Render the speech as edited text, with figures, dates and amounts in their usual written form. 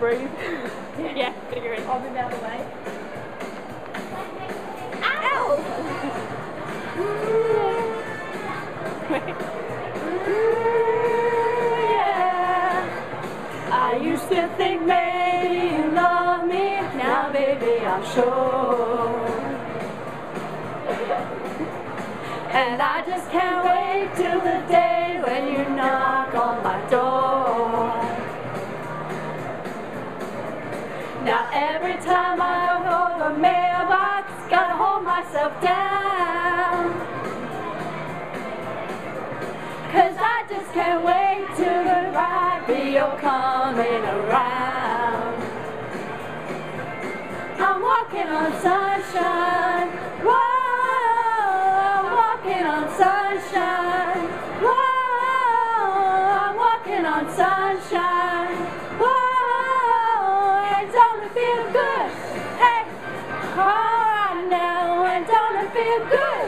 breathe. Yeah, figure it. I'll move out of the way. Ow! Yeah. I used to think maybe you love me, now baby I'm sure. And I just can't wait till the day when you knock on my door. Now every time I go to the mailbox, gotta hold myself down, 'cause I just can't wait till the right you're coming around. I'm walking on sunshine, whoa, I'm walking on sunshine, whoa, I'm walking on sunshine, whoa, and don't it feel good? Hey, all right now, and don't it feel good?